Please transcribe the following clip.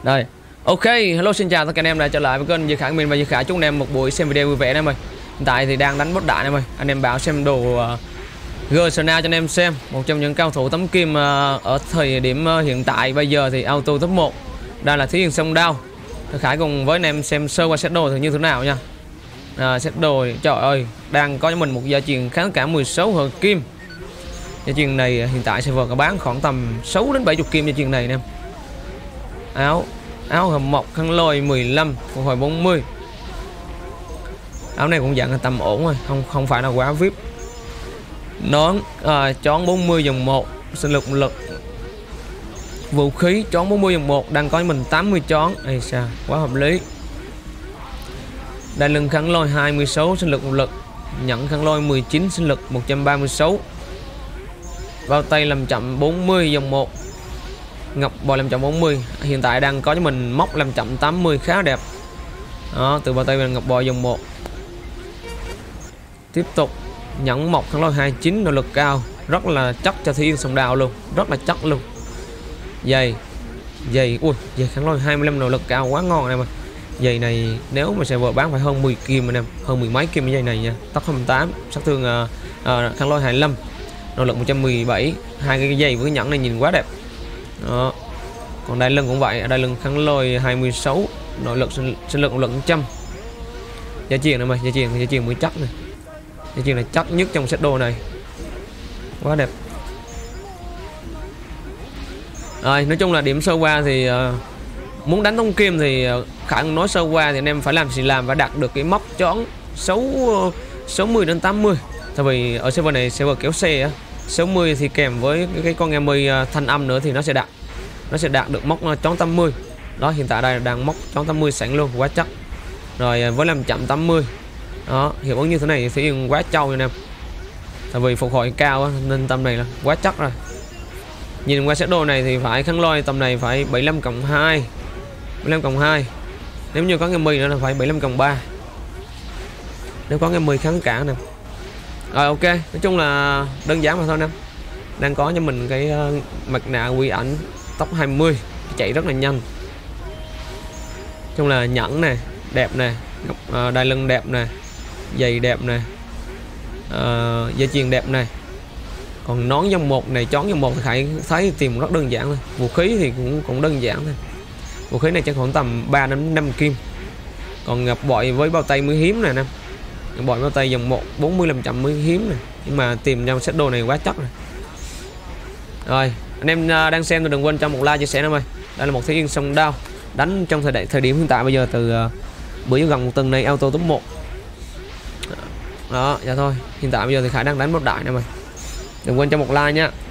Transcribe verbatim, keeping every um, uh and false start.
Đây. Ok, hello xin chào tất cả anh em đã trở lại với kênh Duy Khải mình và Duy Khải chúc anh em một buổi xem video vui vẻ em ơi. Hiện tại thì đang đánh boss đại em ơi. Anh em bảo xem đồ uh, Gersona cho anh em xem, một trong những cao thủ tấm kim uh, ở thời điểm uh, hiện tại bây giờ thì auto top một. Đây là Thí Hiền Sông Đao. Khải cùng với anh em xem sơ qua set đồ thì như thế nào nha. À, set đồ trời ơi, đang có cho mình một gia truyền kháng cả mười sáu hợp kim. Gia truyền này hiện tại server có bán khoảng tầm sáu đến bảy mươi kim gia truyền này em. Áo áo hầm mộc khăn lôi mười lăm, phục hồi bốn mươi. Áo này cũng dạng là tầm ổn rồi, không không phải là quá vip. Nón à, chón bốn mươi dòng một, sinh lực lực. Vũ khí chón bốn mươi dòng một đang có mình tám mươi chón. Ây sao, quá hợp lý. Đai lưng khăn lôi hai mươi sáu, sinh lực một lực. Nhẫn khăn lôi mười chín, sinh lực một trăm ba mươi sáu. Bao tay làm chậm bốn mươi dòng một. Ngọc bò làm chậm bốn mươi. Hiện tại đang có cho mình móc làm chậm tám mươi khá đẹp. Đó, từ bao tay về ngọc bò dòng một. Tiếp tục nhẫn mộc khăn lôi hai mươi chín, nội lực cao, rất là chắc cho Thí Hiền Sông Đao luôn, rất là chắc luôn. Giày giày ui giày khăn lôi hai mươi lăm, nội lực cao quá ngon em ơi. Giày này nếu mà server bán phải hơn mười kim anh em, hơn mười mấy kim cái giày này nha. Tốc hai mươi tám, sát thương uh, uh, khăn lôi hai mươi lăm, nội lực một trăm mười bảy. Hai cái giày với cái nhẫn này nhìn quá đẹp. Đó. Còn đai lưng cũng vậy, đai lưng khăn lôi hai mươi sáu, nội lực sinh, sinh lực một lực một trăm. Gia truyền này mà, gia truyền gia truyền mới chắc này. Gia truyền này chắc nhất trong set đồ này. Quá đẹp. Rồi, nói chung là điểm sơ qua thì uh, muốn đánh tông kim thì uh, Khải nói sơ qua thì anh em phải làm gì làm và đạt được cái móc chón sáu mươi đến tám mươi. Tại vì ở server này server kéo xe á, sáu mươi thì kèm với cái, cái con em uh, thanh âm nữa thì nó sẽ đạt nó sẽ đạt được móc chón tám mươi. Đó, hiện tại đây đang móc chón tám mươi sẵn luôn, quá chắc. Rồi với làm chậm tám mươi. Đó, hiệu ứng như thế này thì quá trâu anh em. Tại vì phục hồi cao á, nên tầm này là quá chắc rồi. Nhìn qua set đồ này thì phải khăn lôi tầm này phải bảy mươi lăm cộng hai, bảy mươi lăm cộng hai. Nếu như có cái mười nữa là phải bảy mươi lăm cộng ba. Nếu có cái mười kháng cả nè. Rồi ok, nói chung là đơn giản mà thôi em. Đang có cho mình cái uh, mặt nạ quy ảnh tốc hai mươi, chạy rất là nhanh. Chung là nhẫn nè, đẹp nè, uh, đai lưng đẹp nè, giày đẹp nè, uh, dây chuyền đẹp nè. Còn nón dòng một này, chón dòng một thì Khải thấy tìm rất đơn giản thôi. Vũ khí thì cũng cũng đơn giản thôi. Vũ khí này chắc khoảng tầm ba đến năm kim. Còn ngọc bội với bao tay mới hiếm nè em. Ngọc bội bao tay dòng một bốn mươi làm chậm mới hiếm nè. Nhưng mà tìm trong set đồ này quá chắc rồi. Rồi, anh em đang xem thì đừng quên cho một like chia sẻ em ơi. Đây là một Thí Hiền Sông Đao đánh trong thời đại thời điểm hiện tại bây giờ từ uh, bữa gần một tuần này auto top một. Đó, dạ thôi. Hiện tại bây giờ thì Khải đang đánh một đại em ơi. Đừng quên cho một like nha.